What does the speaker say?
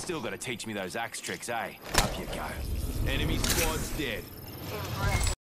Still gotta teach me those axe tricks, eh? Up you go. Enemy squad's dead.